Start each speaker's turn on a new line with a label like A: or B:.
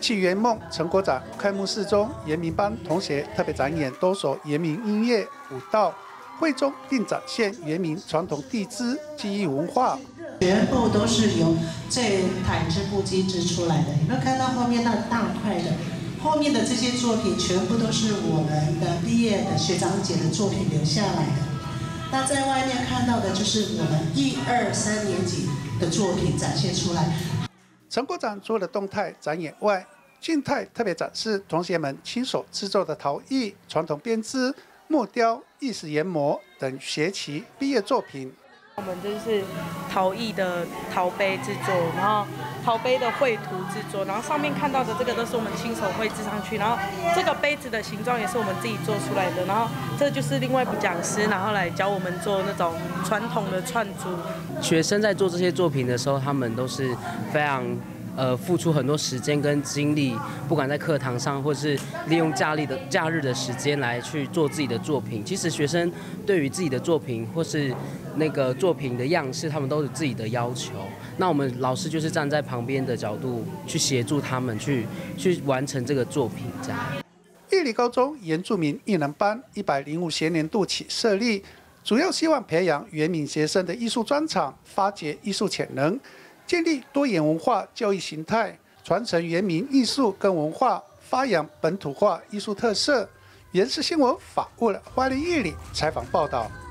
A: 起圆梦成果展开幕式中，原民班同学特别展演多首原民音乐、舞蹈，会中并展现原民传统地支技艺文化。
B: 全部都是由这台织布机织出来的。有没有看到后面那大块的？后面的这些作品全部都是我们的毕业的学长姐的作品留下来的。那在外面看到的就是我们1、2、3年级的作品展现出来。
A: 成果展除了动态展演外，静态特别展示同学们亲手制作的陶艺、传统编织、木雕、意式研磨等学期毕业作品。
C: 我们就是陶艺的陶杯制作，然后陶杯的绘图制作，然后上面看到的这个都是我们亲手绘制上去，然后这个杯子的形状也是我们自己做出来的，然后这就是另外一个讲师，然后来教我们做那种传统的串珠。
D: 学生在做这些作品的时候，他们都是非常付出很多时间跟精力，不管在课堂上，或是利用假日的时间来去做自己的作品。其实学生对于自己的作品或是那个作品的样式，他们都有自己的要求。那我们老师就是站在旁边的角度去协助他们去完成这个作品，这样。
A: 义理高中原住民艺能班105学年度起设立，主要希望培养原民学生的艺术专长，发掘艺术潜能。建立多元文化教育形态，传承原民艺术跟文化，发扬本土化艺术特色。原视新闻法务的花莲义理采访报道。